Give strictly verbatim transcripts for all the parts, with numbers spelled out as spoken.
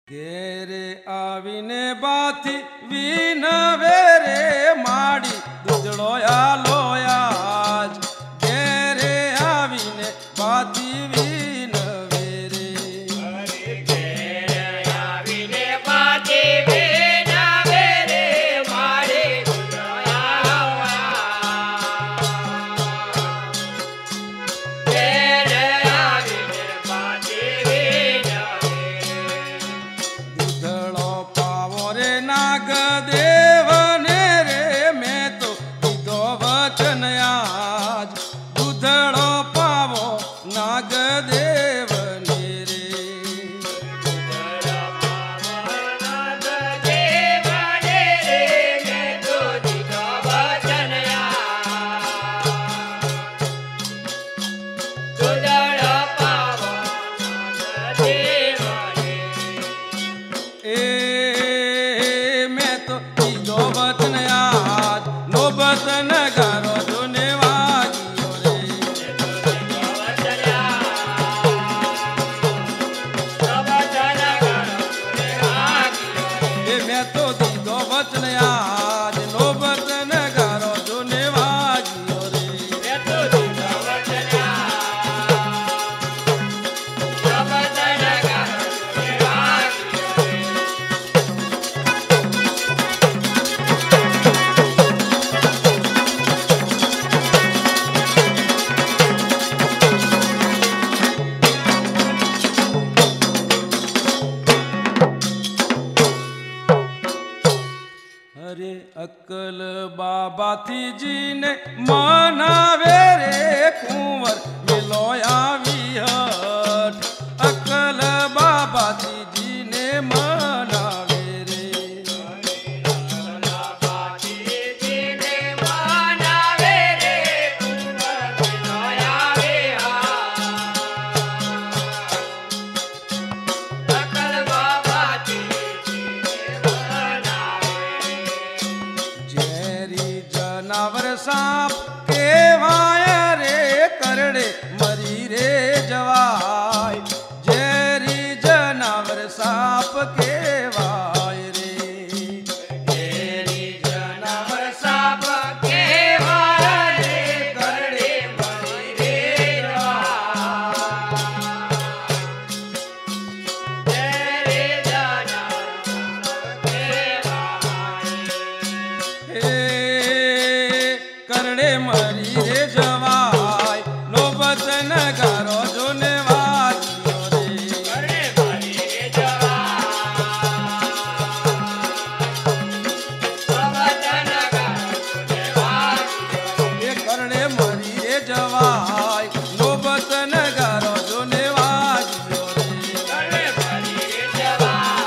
ઘેરે આવીને બાથી વિનવે રે માડી દૂધળો આલોયા ઘેરે આવીને બાથી વિનવે રે ઘેરે આવીને બાથી વિનવે રે માડી દૂધળો આલોયા ઘેરે આવીને બાથી નાગ દેવને રે મેં તો કીધો વચન આજ દૂધળો પાવો નાગ દેવને રે દૂધળો પાવો નાગ દેવને રે મેં તો કીધો વચન આજ દૂધળો પાવો નાગ દેવને એ વચન યાદ નોબત નગારો જોને વાગ્યો રે એ મેં તો દીધો વચન યાદ નોબત નગારો જોને વાગ્યો રે અરે અક્કલ બાબાથી જીને મનાવે રે કુંવર મિલો આવી હટ અક્કલ બાબાથી જીને મનાવે રે બાબાથી જીને મનાવે રે કુંવર મિલો આવી હટ અક્કલ બાબાથી જનાવર સાપ કેવાય રે કરડે મરી રે જવાય ઝેરી જનાવર સાપ કેવાય રે ઝેરી જનાવર સાપ કેવાય રે કરડે મરી રે જવાય ઝેરી જનાવર કેવાય કરડે મરી રે જવાય નોબત નગારો જોને વાગ્યો રે કરડે મરી રે જવાય એ કરડે મરી રે જવાય નોબત નગારો જોને વાગ્યો રે કરડે મરી રે જવાય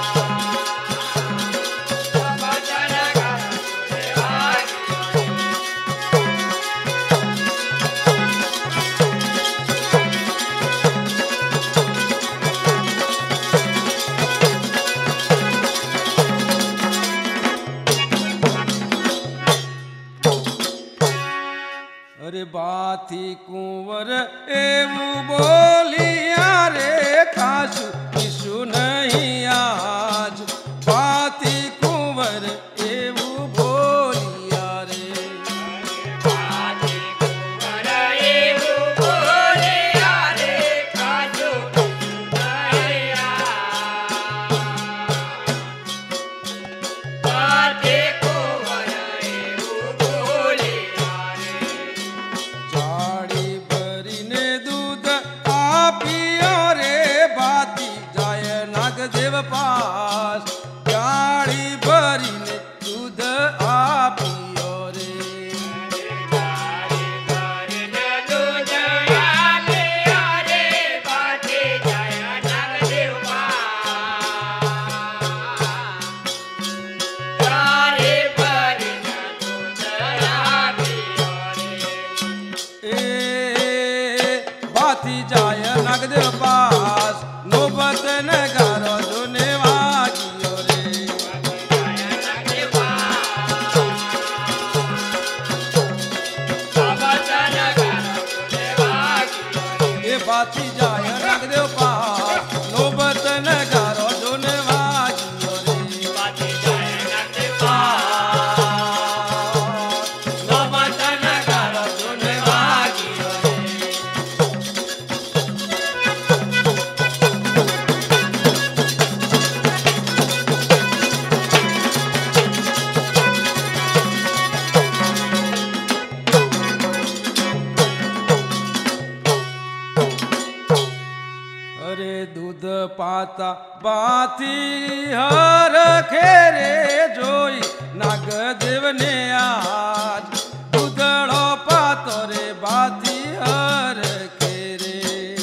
અરે બાથી કુંવર એવું બોલિયા રે ખાશું પીશું નહીં આજ બાથી કુંવર એવું બોલિયા રે બાથી કુંવર એવું બોલિયા રે ખાશું પીશું નહીં બાથી કુંવર એવું બોલિયા રે જાડી ભરીને દૂધ આપ્યો રે બાથી જાય નાગદેવ પાસ જાડી ભરીને દૂધ આપ્યો રે જાડી ભરીને દૂધ આપ્યો રે બાથી જાય નાગદેવ પાસ જાડી ભરીને દૂધ આપ્યો રે એ બાથી જાય નાગદેવ પાસ નોબત નગારો જોને વાગ્યો બાતા બાથી હર ખેરે જોઈ નાગદેવને આજ દૂધળો પાતો રે બાથી હર ખેરે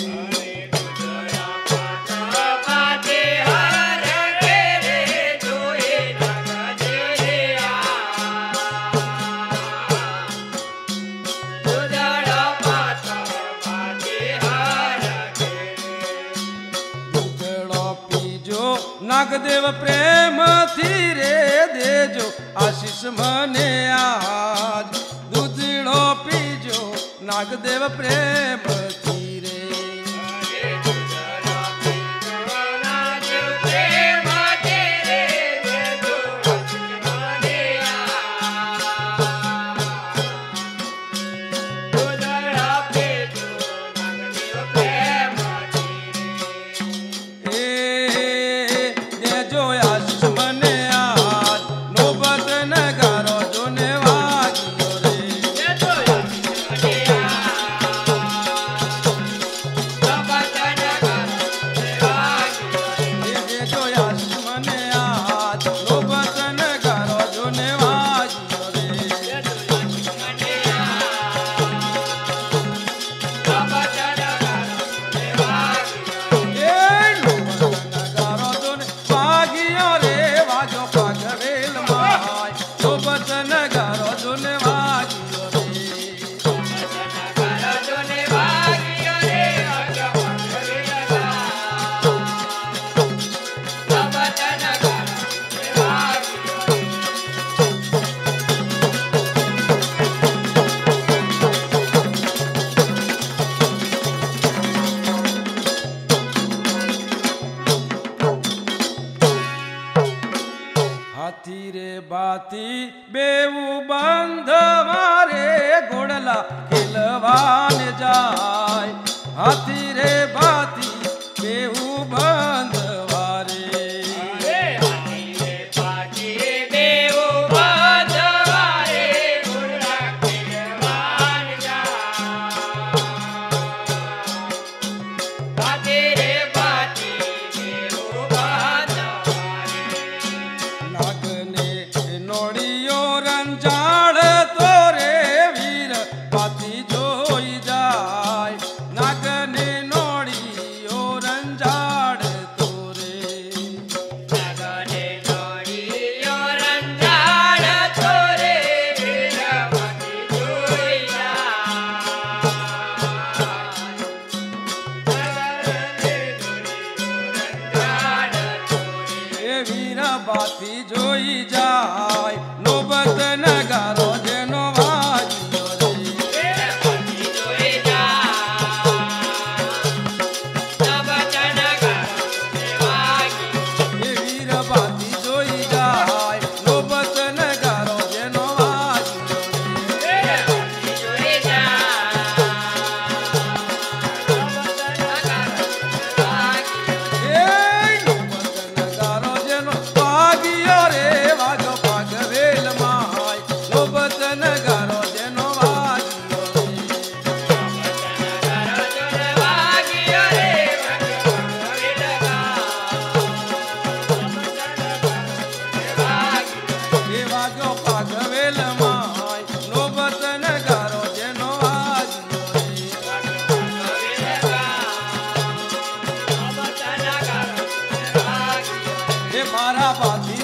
દૂધળો પીજો નાગદેવ પ્રેમથી રે દેજો આશીષ મને આજ દૂધળો પીજો નાગદેવ પ્રેમથી રે એ દેજો આશીષ મને આજ નોબત નગારો જોને વાગ્યો રે એ દેજો આશીષ મને આજ નોબત નગારો જોને વાગ્યો રે એ નોબત નગારો જોને વાગ્યો રે વાગ્યો પાઘવેલ માય નોબત નગારો જોને વાગ્યો રે હાથી રે બાતી બેવું બંધ મારે ઘોડલા ખેલવાને જાય હાથી રે બાતી બેવું બંધ વારે નાગને નોડીયો રંજાડ તો રે વીર બાતી જોઈ જાય નાગને નોડીયો રંજાડ તો રે એ વીર બાતી જોઈ જાય નોબત નગારો જેનો વાગ્યો રે એ વીર બાતી જોઈ જાય નોબત નગારો જેનો વાગ્યો રે એ નોબત નગારો જેનો વાગ્યો રે વાગ્યો પાઘવેલ માય નોબત નગારો જેનો વાગ્યો રે એ વાગ્યો પાઘવેલ માય નોબત નગારો જેનો વાગ્યો રે એ મારા બાથી